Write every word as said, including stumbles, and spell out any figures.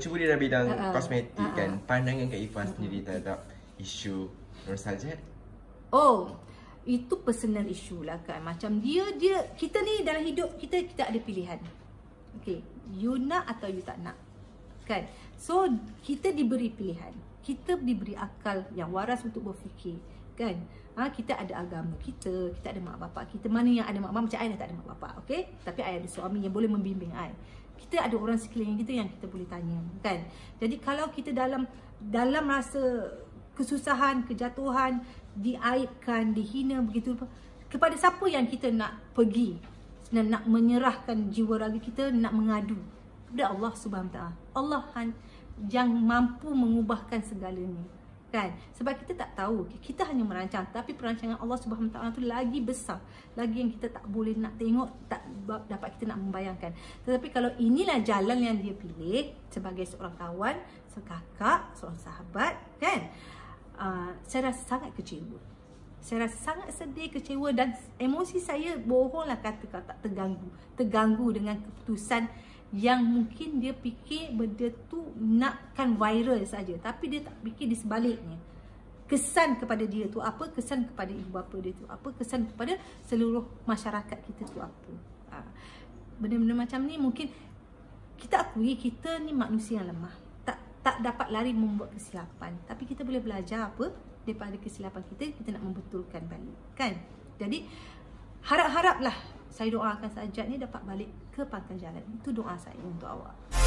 mencuri dalam bidang uh, uh, kosmetik uh, uh. kan, pandangan Kak Ifah uh, sendiri terhadap isu Nur Saljad? Oh, itu personal issue lah kan. Macam dia, dia kita ni dalam hidup kita, kita ada pilihan. Okay, you nak atau you tak nak kan. So, kita diberi pilihan. Kita diberi akal yang waras untuk berfikir kan. Ha, kita ada agama kita, kita ada mak bapak kita. Mana yang ada mak bapak, macam I dah tak ada mak bapak, okay. Tapi I ada suami yang boleh membimbing I. Kita ada orang sekeliling kita yang kita boleh tanya kan. Jadi kalau kita dalam dalam rasa kesusahan, kejatuhan, diaibkan, dihina begitu, kepada siapa yang kita nak pergi dan nak menyerahkan jiwa raga kita, nak mengadu? Kepada Allah Subhanahu Wa Taala. Allah yang mampu mengubahkan segalanya kan. Sebab kita tak tahu, kita hanya merancang, tapi perancangan Allah Subhanahu Wa Taala tu lagi besar, lagi yang kita tak boleh nak tengok, tak dapat kita nak membayangkan. Tetapi kalau inilah jalan yang dia pilih sebagai seorang kawan, seorang kakak, seorang sahabat kan, uh, saya rasa sangat kecewa. Saya rasa sangat sedih, kecewa, dan emosi saya bohonglah kata tak terganggu. Terganggu dengan keputusan yang mungkin dia fikir benda tu nakkan viral saja, tapi dia tak fikir di sebaliknya. Kesan kepada dia tu apa, kesan kepada ibu bapa dia tu apa, kesan kepada seluruh masyarakat kita tu apa. Benda-benda macam ni mungkin kita akui kita ni manusia yang lemah. Tak tak dapat lari membuat kesilapan, tapi kita boleh belajar apa daripada kesilapan kita, kita nak membetulkan balik kan. Jadi harap-haraplah, saya doakan Saljad ni dapat balik ke pangkal jalan. Itu doa saya untuk awak.